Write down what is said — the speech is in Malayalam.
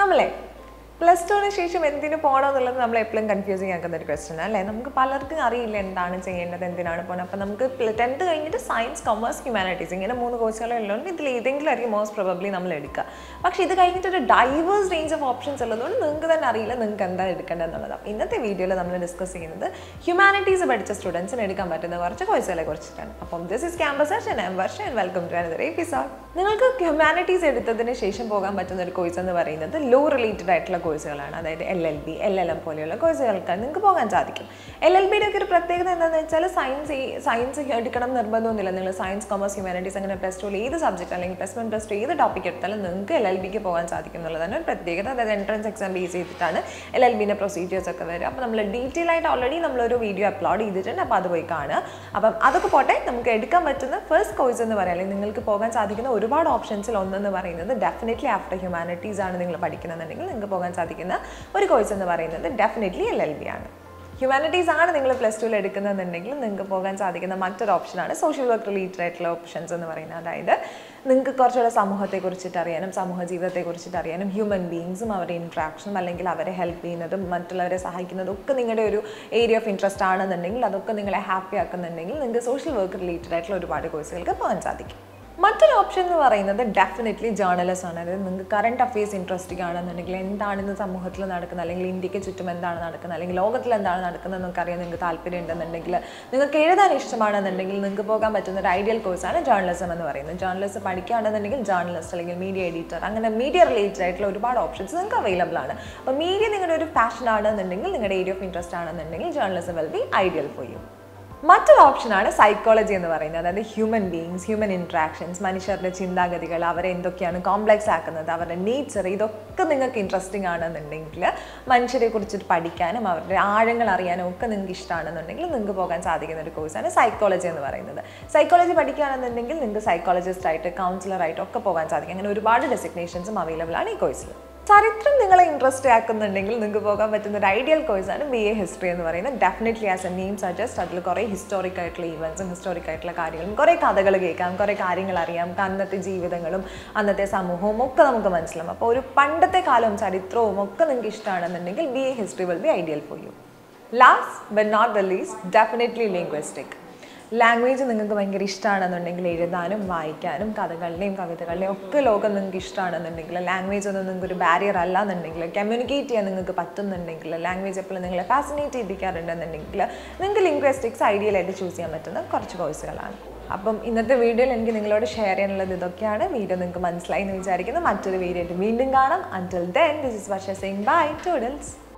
നമ്മളെ പ്ലസ് ടുവിന് ശേഷം എന്തിനു പോകണം എന്നുള്ളത് നമ്മൾ എപ്പോഴും കൺഫ്യൂസിങ് ആക്കുന്ന ഒരു ക്വസ്റ്റ്യൻ അല്ലേ. നമുക്ക് പലർക്കും അറിയില്ല എന്താണ് ചെയ്യേണ്ടത്, എന്തിനാണ് പോകുന്നത്. അപ്പോൾ നമുക്ക് 10th കഴിഞ്ഞിട്ട് സയൻസ്, കൊമേഴ്സ്, ഹ്യൂമാനിറ്റീസ് ഇങ്ങനെ 3 കോഴ്സുകളെ ഉള്ളതുകൊണ്ട് ഇതിൽ ഏതെങ്കിലും ആയിരിക്കും മോസ്റ്റ് പ്രോബബ്ലി നമ്മൾ എടുക്കുക. പക്ഷേ ഇത് കഴിഞ്ഞിട്ടൊരു ഡൈവേഴ്സ് റേഞ്ച് ഓഫ് ഓപ്ഷൻസ് ഉള്ളതുകൊണ്ട് നിങ്ങൾക്ക് തന്നെ അറിയില്ല നിങ്ങൾക്ക് എന്താ എടുക്കേണ്ടത് എന്നുള്ളതാണ്. ഇന്നത്തെ വീഡിയോയിൽ നമ്മൾ ഡിസ്കസ് ചെയ്യുന്നത് ഹ്യൂമാനിറ്റീസ് പഠിച്ച സ്റ്റുഡൻസിന് എടുക്കാൻ പറ്റുന്ന കുറച്ച് കോഴ്സുകളെ കുറിച്ചിട്ടാണ്. അപ്പം this is campus search and I am Varsha and welcome to another episode. നിങ്ങൾക്ക് ഹ്യൂമാനിറ്റീസ് എടുത്തതിന് ശേഷം പോകാൻ പറ്റുന്ന ഒരു കോഴ്സ് എന്ന് പറയുന്നത് ലോ റിലേറ്റഡ് ആയിട്ടുള്ള കോഴ്സുകളാണ്. അതായത് LLB, LLM പോലെയുള്ള കോഴ്സുകൾക്ക് നിങ്ങൾക്ക് പോകാൻ സാധിക്കും. LLBയുടെ ഒക്കെ ഒരു പ്രത്യേകത എന്താണെന്ന് വെച്ചാൽ സയൻസ് എടുക്കണം നിർബന്ധമൊന്നുമില്ല. നിങ്ങൾ സയൻസ്, കൊമേഴ്സ്, ഹ്യൂമാനിറ്റീസ് അങ്ങനെ പ്ലസ് ടു ഏത് സബ്ജക്റ്റ് അല്ലെങ്കിൽ പ്ലസ് 1, പ്ലസ് 2 ഏത് ടോപ്പിക് എടുത്താലും നിങ്ങൾക്ക് LLBക്ക് പോകാൻ സാധിക്കും എന്നുള്ളതാണ് ഒരു പ്രത്യേകത. അതായത് എൻട്രൻസ് എക്സാം ബേസ് ചെയ്തിട്ടാണ് LLBൻ്റെ പ്രൊസീജിയേഴ്സ് ഒക്കെ വരിക. അപ്പോൾ നമ്മൾ ഡീറ്റെയിൽ ആയിട്ട് ഓൾറെഡി നമ്മളൊരു വീഡിയോ അപ്ലോഡ് ചെയ്തിട്ടുണ്ട്. അപ്പോൾ അത് പോയി കാണുക. അപ്പം അതൊക്കെ പോട്ടെ, നമുക്ക് എടുക്കാൻ പറ്റുന്ന ഫസ്റ്റ് കോഴ്സ് എന്ന് പറയാം, അല്ലെങ്കിൽ നിങ്ങൾക്ക് പോകാൻ സാധിക്കുന്ന ഒരുപാട് ഓപ്ഷൻസിൽ ഒന്നെന്ന് പറയുന്നത് ഡെഫിനറ്റ്ലി ആഫ്റ്റർ ഹ്യൂമാനിറ്റീസ് ആണ് നിങ്ങൾ പഠിക്കണമെന്നുണ്ടെങ്കിൽ നിങ്ങൾക്ക് പോകാൻ സാധിക്കുന്ന ഒരു കോഴ്സ് എന്ന് പറയുന്നത് ഡെഫിനറ്റ്ലി LLB ആണ്. ഹ്യൂമാനിറ്റീസ് ആണ് നിങ്ങൾ പ്ലസ് ടുവിൽ എടുക്കുന്നതെന്നുണ്ടെങ്കിൽ നിങ്ങൾക്ക് പോകാൻ സാധിക്കുന്ന മറ്റൊരു ഓപ്ഷനാണ് സോഷ്യൽ വർക്ക് റിലേറ്റഡ് ആയിട്ടുള്ള ഓപ്ഷൻസ് എന്ന് പറയുന്നത്. അതായത് നിങ്ങൾക്ക് കുറച്ചുകൂടെ സമൂഹത്തെക്കുറിച്ചിട്ട് അറിയാനും സമൂഹ ജീവിതത്തെക്കുറിച്ചിട്ട് അറിയാനും ഹ്യൂമൻ ബീങ്സും അവരുടെ ഇൻട്രാക്ഷനും അല്ലെങ്കിൽ അവരെ ഹെൽപ്പ് ചെയ്യുന്നതും മറ്റുള്ളവരെ സഹായിക്കുന്നതും ഒക്കെ നിങ്ങളുടെ ഒരു ഏരിയ ഓഫ് ഇൻട്രസ്റ്റ് ആണെന്നുണ്ടെങ്കിൽ, അതൊക്കെ നിങ്ങളെ ഹാപ്പി ആക്കുന്നുണ്ടെങ്കിൽ നിങ്ങൾക്ക് സോഷ്യൽ വർക്ക് റിലേറ്റഡ് ആയിട്ടുള്ള ഒരുപാട് കോഴ്സുകൾക്ക് പോകാൻ സാധിക്കും. മറ്റൊരു ഓപ്ഷൻ എന്ന് പറയുന്നത് ഡെഫിനറ്റ്ലി ജേർണലിസം ആണ്. അതായത് നിങ്ങൾക്ക് കറണ്ട് അഫയേഴ്സ് ഇൻട്രസ്റ്റിംഗ് ആണെന്നുണ്ടെങ്കിൽ, എന്താണെന്ന് സമൂഹത്തിൽ നടക്കുന്നത് അല്ലെങ്കിൽ ഇന്ത്യക്ക് ചുറ്റും എന്താണ് നടക്കുന്നത് അല്ലെങ്കിൽ ലോകത്തിൽ എന്താണ് നടക്കുന്നത് എന്നൊക്കെ അറിയാൻ നിങ്ങൾക്ക് താല്പര്യം ഉണ്ടെന്നുണ്ടെങ്കിൽ, നിങ്ങൾക്ക് എഴുതാൻ ഇഷ്ടമാണെന്നുണ്ടെങ്കിൽ നിങ്ങൾക്ക് പോകാൻ പറ്റുന്ന ഒരു ഐഡിയൽ കോഴ്സാണ് ജേർണലിസം എന്ന് പറയുന്നത്. ജേർണലിസം പഠിക്കുകയാണെന്നുണ്ടെങ്കിൽ ജേർണലിസ്റ്റ് അല്ലെങ്കിൽ മീഡിയ എഡിറ്റർ, അങ്ങനെ മീഡിയ റിലേറ്റഡ് ആയിട്ടുള്ള ഒരുപാട് ഓപ്ഷൻസ് നിങ്ങൾക്ക് അവൈലബിൾ ആണ്. അപ്പോൾ മീഡിയ നിങ്ങളുടെ ഒരു പാഷൻ ആണെന്നുണ്ടെങ്കിൽ, നിങ്ങളുടെ ഏരിയ ഓഫ് ഇൻട്രസ്റ്റ് ആണെന്നുണ്ടെങ്കിൽ journalism will be ideal for you. മറ്റൊരു ഓപ്ഷനാണ് സൈക്കോളജി എന്ന് പറയുന്നത്. അതായത് ഹ്യൂമൻ ബീങ്സ്, ഹ്യൂമൻ ഇൻട്രാക്ഷൻസ്, മനുഷ്യരുടെ ചിന്താഗതികൾ, അവരെ എന്തൊക്കെയാണ് കോംപ്ലക്സ് ആക്കുന്നത്, അവരുടെ നേച്ചർ, ഇതൊക്കെ നിങ്ങൾക്ക് ഇൻട്രസ്റ്റിംഗ് ആണെന്നുണ്ടെങ്കിൽ, മനുഷ്യരെ കുറിച്ചിട്ട് പഠിക്കാനും അവരുടെ ആഴങ്ങൾ അറിയാനും ഒക്കെ നിങ്ങൾക്ക് ഇഷ്ടമാണെന്നുണ്ടെങ്കിൽ നിങ്ങൾക്ക് പോകാൻ സാധിക്കുന്ന ഒരു കോഴ്സാണ് സൈക്കോളജി എന്ന് പറയുന്നത്. സൈക്കോളജി പഠിക്കുകയാണെന്നുണ്ടെങ്കിൽ നിങ്ങൾക്ക് സൈക്കോളജിസ്റ്റ് ആയിട്ട്, കൗൺസിലറായിട്ട് ഒക്കെ പോകാൻ സാധിക്കും. അങ്ങനെ ഒരുപാട് ഡെസിഗ്നേഷൻസും അവൈലബിൾ ആണ് ഈ കോഴ്സിൽ. ചരിത്രം നിങ്ങളെ ഇൻട്രസ്റ്റ് ആക്കുന്നുണ്ടെങ്കിൽ നിങ്ങൾക്ക് പോകാൻ പറ്റുന്ന ഒരു ഐഡിയൽ കോഴ്സാണ് BA ഹിസ്റ്ററി എന്ന് പറയുന്നത്. Definitely as a name suggest അതിൽ കുറേ ഹിസ്റ്റോറിക് ആയിട്ടുള്ള ഈവൻസും ഹിസ്റ്റോറിക് ആയിട്ടുള്ള കാര്യങ്ങളും കുറേ കഥകൾ കേൾക്കാം, കുറേ കാര്യങ്ങൾ അറിയാം, അന്നത്തെ ജീവിതങ്ങളും അന്നത്തെ സമൂഹവും ഒക്കെ നമുക്ക് മനസ്സിലാവും. അപ്പോൾ ഒരു പണ്ടത്തെ കാലവും ചരിത്രവും ഒക്കെ നിങ്ങൾക്ക് ഇഷ്ടമാണെന്നുണ്ടെങ്കിൽ BA history will be ideal for you. Last but not the least, definitely linguistic. Language നിങ്ങൾക്ക് ഭയങ്കര ഇഷ്ടമാണെന്നുണ്ടെങ്കിൽ, എഴുതാനും വായിക്കാനും കഥകളുടെയും കവിതകളുടെയും ഒക്കെ ലോകം നിങ്ങൾക്ക് ഇഷ്ടമാണെന്നുണ്ടെങ്കിൽ, ലാംഗ്വേജ് ഒന്നും നിങ്ങൾക്ക് ഒരു ബാരിയർ അല്ല എന്നുണ്ടെങ്കിൽ, കമ്മ്യൂണിക്കേറ്റ് ചെയ്യാൻ നിങ്ങൾക്ക് പറ്റുന്നുണ്ടെങ്കിൽ, ലാംഗ്വേജ് എപ്പോഴും നിങ്ങളെ ഫാസിനേറ്റ് ചെയ്യിപ്പിക്കാറുണ്ടെന്നുണ്ടെങ്കിൽ, നിങ്ങൾക്ക് ലിംഗ്വിസ്റ്റിക്സ് ഐഡിയലായിട്ട് ചൂസ് ചെയ്യാൻ പറ്റുന്ന കുറച്ച് കോഴ്സുകളാണ്. അപ്പം ഇന്നത്തെ വീഡിയോയിൽ എനിക്ക് നിങ്ങളോട് ഷെയർ ചെയ്യാനുള്ളത് ഇതൊക്കെയാണ്. വീഡിയോ നിങ്ങൾക്ക് മനസ്സിലായി എന്ന് വിചാരിക്കുന്നു. മറ്റൊരു വീഡിയോ ആയിട്ട് വീണ്ടും കാണാം. Until then, this is Varsha saying bye. Toodles.